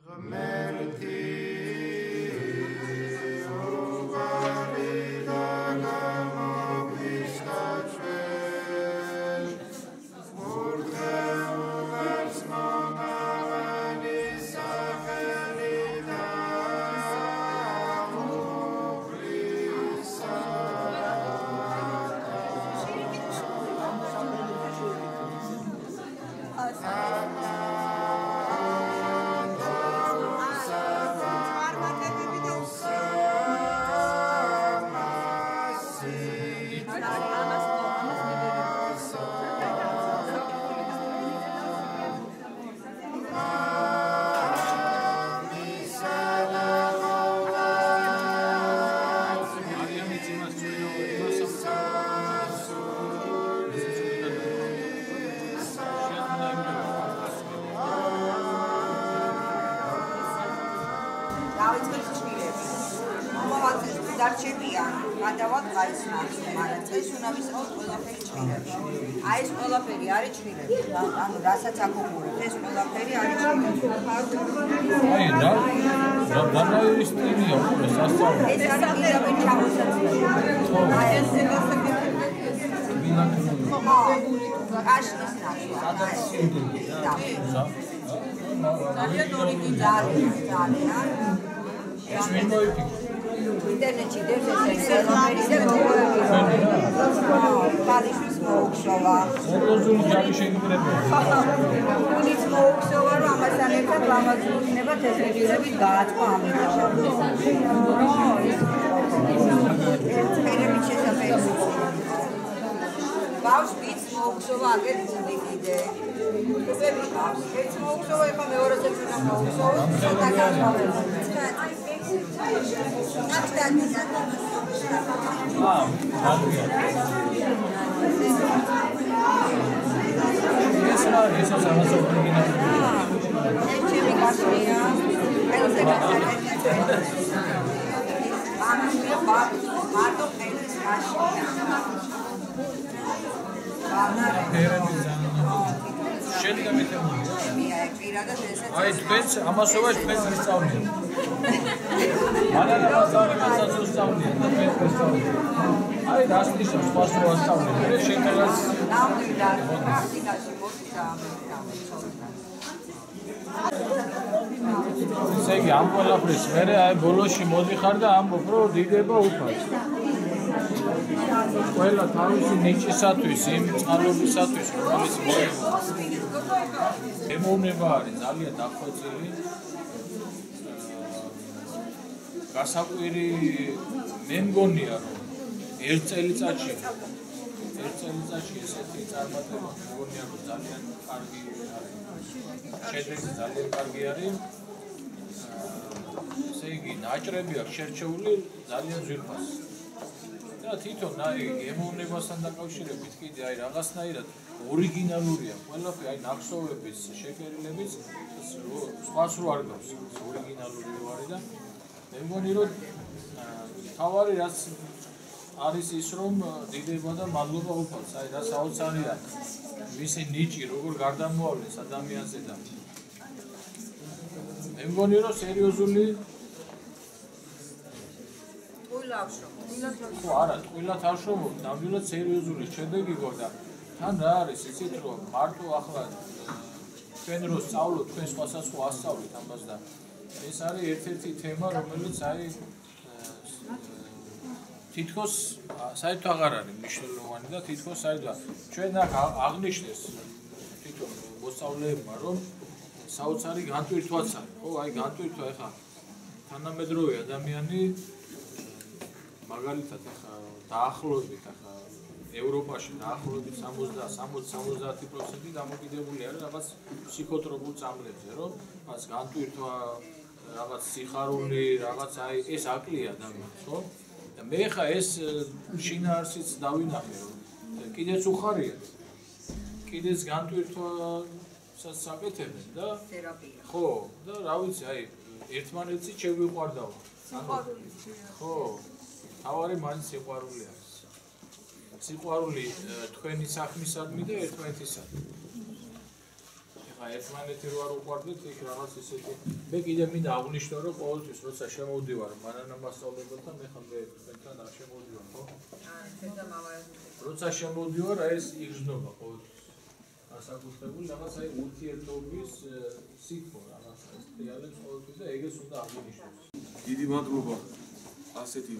Segi am ყველაფრის მერე აი ბოლოში მოდიხარ და ამბობ რომ დიდება უფალს. ყველა თავისი ნიჭისათვის, იმ წყალობისათვის, რომელიც მოიგო. ემოვნება არის ძალიან დახვეწილი. გასაკვირი მე მგონია რომ ერთ წელიწადში ესეთი წარმატება მგონია რომ ძალიან კარგი არის. შედეგი ძალიან კარგი არის. ესე იგი ნაჭრები აქვს შერჩეული ძალიან ძვირფასი. და თვითონ აი ემოვნებასთან დაკავშირებით კიდე აი რაღაცნაირად ორიგინალურია ყველაფერი აი ნახსოვების შეფერილების სხვას რო არ გავს ორიგინალური ვარი და მე მგონი რომ თავარი რაც არის ის რომ დიდება და მადლობა უფალს აი რა საოცარია მისი ნიჭი როგორ გარდამოავლეს ადამიანზე და მე მგონი რომ სერიოზული ხო არა ყველა თავშობილ ნამდვილად სერიოზული შედეგი გქონდა თან რა არის იცით რომ მარტო ახლა ჩვენ რო სწავლობთ ჩვენ სხვასაც ასწავლით ამას და ეს არის ერთ-ერთი თემა რომელიც აი თითქოს საერთოდ აღარ არის მნიშვნელოვანი და თითქოს საერთოდ ჩვენ აქ აღნიშნეს თვითონ მოსწავლეებმა რომ საოცარი განტვირთვაც არის ხო აი განტვირთვა ეხა თანამედროვე ადამიანი მაგალითად ახლა დაახლოებით ახლა ევროპაში დაახლოებით 60-70% დამოკიდებული არის რაღაც ფსიქოტროპულ წამლებზე, რომ მას განტვირთვა, რაღაც სიხარული, რაღაც აი ეს აკლია ადამიანს, ხო? და მე ხა ეს შინაარსიც დავინახე, რომ კიდეც უხარია. კიდეც განტვირთვასაც საკეთებენ და თერაპია. ხო, და რა ვიცი, აი ერთმანეთს შევიყვარდაო. ხო. თავარი მაინც სიყვარული არის. სიყვარული თქვენი საქმისადმი და ერთმანეთისადმი. ერთმანეთი რო არ უყვარდეთ, იქ რაღაც ისეთი. მე კიდე მინდა აღვნიშნო, რომ ყოველთვის როცა შემოვდივარ მანანა მასწავლებელთან, მე ხომ თქვენთან არ შემოვდივარ, ხო? თეთა მამაები. როცა შემოვდივარ, ეს იგრძნობა ყოველთვის. ასაკუთრებული რაღაც აი ურთიერთობის სიტყვა რაღაც ეს რეალებს ყოველთვის და ეგეც უნდა აღვნიშნოს. დიდი მადლობა ასეთი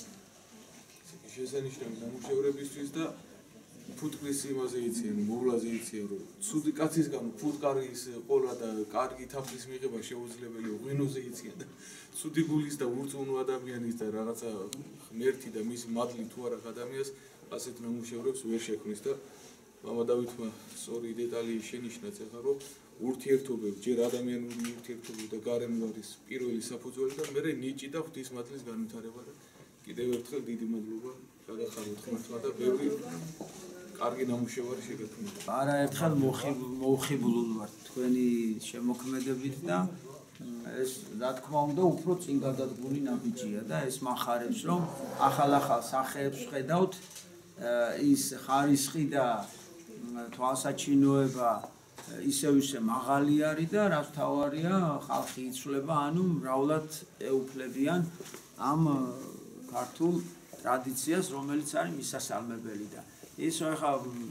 შესანიშნავი ნამუშევრებისთვის და ფუტკრის იმაზე იციან, მოვლაზე იციან, რომ ცუდი კაცისგან ფუტკარის ყოლა და კარგი თაფლის მიღება შეუძლებელია, ღვინოზე იციან და ცუდი გულის და ურწმუნო ადამიანის და რაღაცა ღმერთი და მისი მადლი თუ არა ადამიანს ასეთ ნამუშევრებს ვერ შექმნის და მამა დავითმა სწორი დეტალი შენიშნა ეხლა რომ ურთიერთობები, ჯერ ადამიანური ურთიერთობები და გარემო არის პირველი საფუძველი და მე ნიჭი და ღვთის მადლის განვითარება და კიდევ ერთხელ დიდი მადლობა გადახაროთ ხმართმა და ბევრი კარგი ნამუშევარი შეგექმნით. არაერთხელ მოუხიბლულ ვარ თქვენი შემოქმედებით და ეს რა თქმა უნდა უფრო წინ გადადგმული ნაბიჯია და ეს მახარებს რომ ახალ სახეებს ხედავთ ის ხარისხი და თვალსაჩინოება ისევ მაღალი არის და რაც თავარია ხალხი იცვლება ანუ მრავლად ეუფლებიან ამ ქართულ ტრადიციას რომელიც არის მისასალმებელი და ის ხა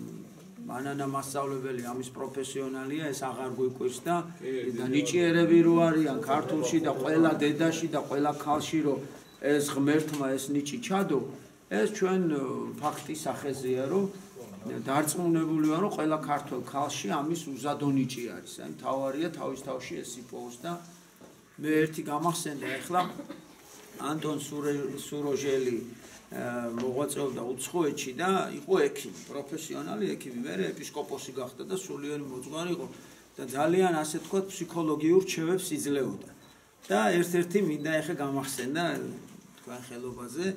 მანანა მასწავლებელი ამის პროფესიონალია ეს აღარ გვიკვირს და ნიჭიერები რო არიან ქართულში და ყველა დედაში და ყველა ქალში რო ეს ღმერთმა ეს ნიჭი ჩადო ეს ჩვენ ფაქტის სახეზეა რომ დარწმუნებული ვარ რომ ყველა ქართულ ქალში ამის უზადო ნიჭი არის აი თავარია თავის თავში ეს იპოვოს და მე ერთი გამახსენდა ახლა ანტონ სუროჟელი მოღვაწეობდა უცხოეთში და იყო ექიმი, პროფესიონალი ექიმი, მე ეპისკოპოსი გახდა და სულიერი მოძღვარი იყო და ძალიან ასე თქვა ფსიქოლოგიურ რჩევებს იძლეოდა. და ერთ-ერთი მინდა ახლა გამახსენდა თქვენ ხელობაზე.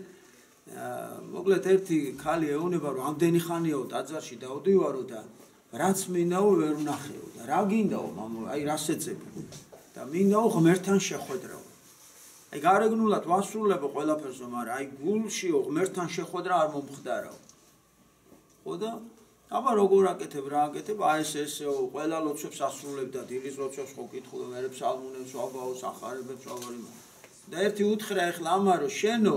მოკლედ ერთი ქალი ეუბნება რომ ამდენი ხანიაო ტაძარში დავდივარო და რაც მინდაო ვერ ვნახეო და რა გინდაო მამო, აი რას ეძებო და მინდაო ღმერთთან შეხვედრაო. აი გარეგნულად ვასრულებო ყველაფერს, მაგრამ აი გულშიო ღმერთთან შეხვედრა არ მომხდარაო. ხო და აბა როგორ აკეთებ, რა აკეთებ, აი ესეო ყველა ლოცვებს ასრულებ და დილის ლოცვებს ხო კითხულობ, მერე ფსალმუნებს ვაბაოს, ახარებებს ვაბარი. და ერთი უთხრა ახლა ამარო შენო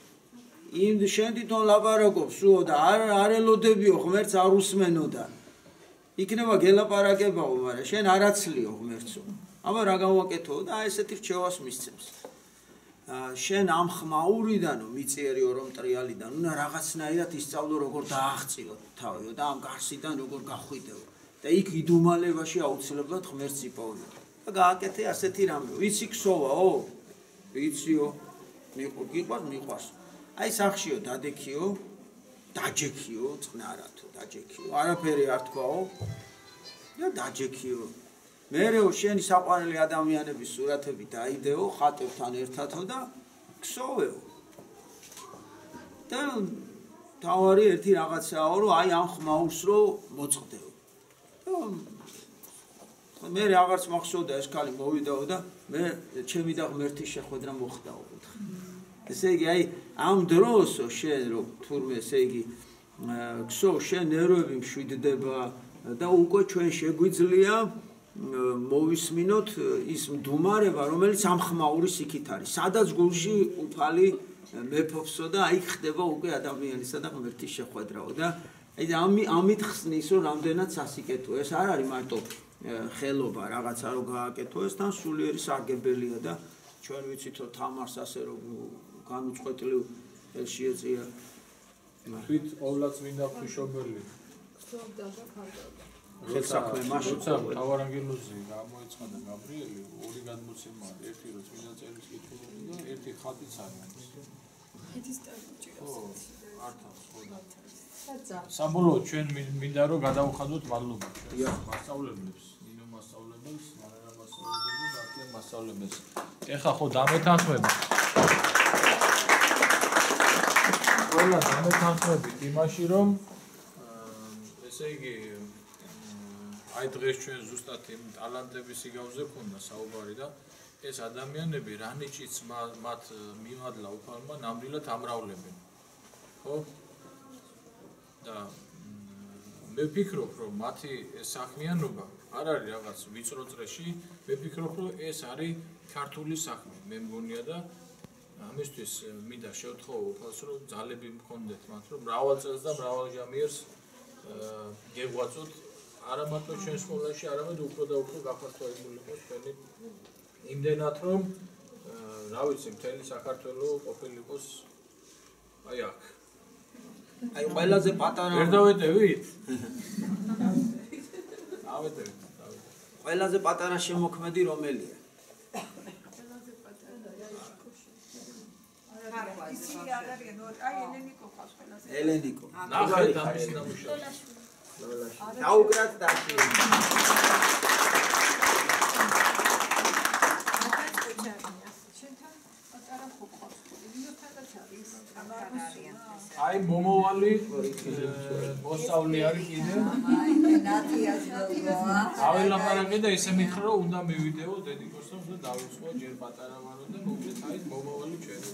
იმ შენ თვითონ ლაპარაკობსო და არ ელოდებიო ღმერთს არ უსმენო და იქნება გელაპარაკებაო, მაგრამ შენ არაცლიო ღმერთსო. აბა რა გავაკეთო და აი ესეთი რჩევას მისცემს. შენ ამ ხმაურიდანო მიწიერიო რომ ტრიალიდან უნდა რაღაცნაირად ისწავლო როგორ დააღწიო თავიო და ამ გარსიდან როგორ გახვიდეო და იქ იდუმალებაში აუცილებლად ღმერთს იპოვო და გააკეთე ასეთი რამე ვიცი ქსოვაო ვიციო მიყვარს აი სახშიო დადექიო დაჯექიო წნარათო დაჯექიო არაფერი არ თქვაო და დაჯექიო მერეო შენი საყვარელი ადამიანების სურათები დაიდეო ხატებთან ერთადო და ქსოვეო და თავარი ერთი რაღაცაო რომ აი ამ ხმაურს რო მოწყდეო და მე რაღაც მახსოვდა ეს ქალი მოვიდაო და მე ჩემი და ღმერთის შეხვედრა მოხდაო ესე იგი აი ამ დროსო შენ რო თურმე ესე იგი ქსოვ შენ ნერვები მშვიდდება და უკვე ჩვენ შეგვიძლია მოვისმინოთ ის მდუმარება, რომელიც ამ ხმაურის იქით არის. სადაც გულში უფალი მეფობსო და აი ხდება უკვე ადამიანისა და ღმერთის შეხვედრაო და აი ამით ხსნის რომ რამდენად სასიკეთო. ეს არ არის მარტო ხელობა რაღაცა რო გააკეთო, ეს თან სულიერი სარგებელია და ჩვენ ვიცით რომ თამარს ასე რომ განუწყვეტლივ შეეწია. თვით ყოვლადს მინდა ღვთისმშობელი. ხელსაქმე მაშინ თავარანგელოზი გამოიცხადა გაბრიელი ორი გადმოცემა ერთი რო წმინდა წერილს კითხულობდი და ერთი ხატიც არის ხეთის წერილში არტავს ხო და საბოლოოდ ჩვენ მინდა რომ გადავხადოთ მადლობა მასწავლებლებს ნინო მასწავლებელს მანანა მასწავლებელს და მარტიან მასწავლებელს ეხა ხო დამეთანხმებით ყველა დამეთანხმებით იმაში რომ ესე იგი აი დღეს ჩვენ ზუსტად იმ ტალანტების იგავზე ქონდა საუბარი და ეს ადამიანები რა ნიჭიც მათ მიმადლა უფალმა ნამდვილად ამრავლებენ. ხო? და მე ვფიქრობ რომ მათი საქმიანობა არ არის რაღაც ვიწრო წრეში, მე ვფიქრობ, რომ ეს არის ქართული საქმე, მე მგონია და ამისთვის მინდა შევთხოვო უფალს, რომ ძალები მქონდეთ მათ, რომ მრავალ წელს და მრავალ ჟამიერს გეღვაწოთ არა მარტო ჩვენ სკოლაში, არამედ უფრო და უფრო გაფართოებული იყოს თქვენი იმდენად, რომ რა ვიცი, მთელი საქართველოს ყოფილიყოს აი აქ. აი ყველაზე პატარა ვერ დავეტევით? დავეტევით. ყველაზე პატარა შემოქმედი რომელია? ისინი არ არიან, აი ელენიკო ხავს ყველაზე. ელენიკო. ნახეთ ამის ნამუშევრს. დაუგრათ დაში. აი მომავალი მოსწავლე არის კიდე. აველაპარაკე და ისე მითხრა რომ უნდა მივიდეო დედიკოსებს და დავიწყო ჯერ პატარა ვარო და მოკლედ აი მომავალი ჩვენი.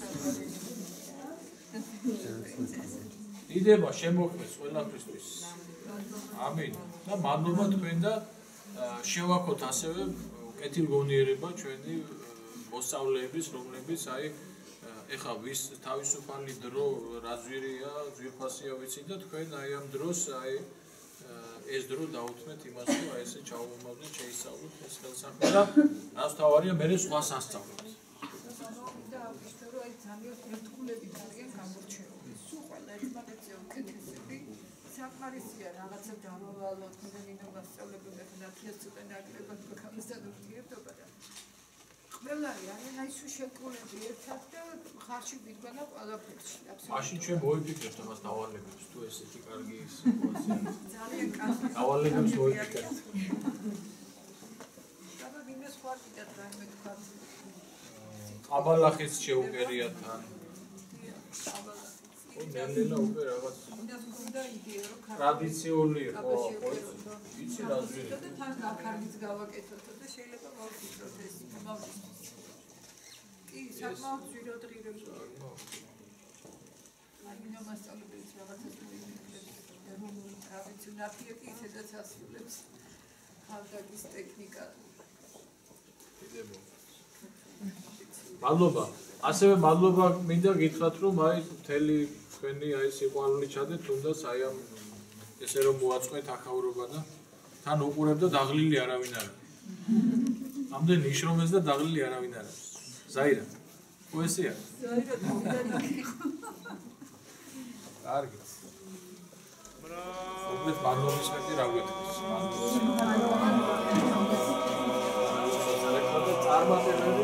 დიდება შემოქმნეს ყველაფრისთვის. ამინ. და მადლობა თქვენ და შევაქოთ ასევე კეთილგონიერება ჩვენი მოსწავლეების, რომლებიც აი ეხლა ვის თავისუფალი დრო რა ძვირია, ძვირფასია ვიცი და თქვენ აი ამ დროს აი ეს დრო დაუთმეთ იმას, რომ აი ესე ჩავუმავდეთ, შეისწავლოთ ეს ხელსაყრელი და რაც თავარია მე სხვას ასწავლოთ. და აუგისტო რომ აი ძალიან ერთგულებით არიან გამორჩეული. სულ ყველა ერთმანეთზე უკეთესები საკმარისია რაღაცა დამავალოთ, მოდენინო მასწავლებელთა და თეატრთან დაგრებათ გამოსთან ურთიერთობა და ყველანი არიან აი სულ შეკრულები ერთად და ხარში ვიდგანა ყველაფერში. მაშინ ჩვენ მოიფიქრებთ ამას დავალებებს თუ ესეთი კარგი სიტუაცია. ძალიან კარგი. დავალებებს მოიფიქრებთ. და ვინმე სხვა კიდე რაიმე თქვა. ყაბალახიც შეუგერიათ თან. ნელ-ნელა უკვე რაღაც ტრადიციული იყო, იცი რა ძვირი. და თან აქარგიც გავაკეთოთ და შეიძლება მოვხსნათ ეს მოვხსნათ. კი, საკმაოდ ძვირად ღირებს. აი მინდა მასწავლებელს რაღაცას მოიმექრებს. რომ ტრადიციული კი ისედაც ასრულებს ხალხის ტექნიკა. მადლობა. ასევე მადლობა მინდა გითხრათ, რომ აი მთელი თქვენი აი სიყვარული ჩადეთ, თუნდაც აი ამ ესე რომ მოაწყვეთ ახაურობა და თან უყურებ და დაღლილი არავინ არ არის. ამდენ ნიშრომეს და დაღლილი არავინ არ არის. ზაირა. პოეზია. ზაირა კარგი. მოგეთ მადლობის მეტი რა გვეთქვის. მადლობა. წარმატებები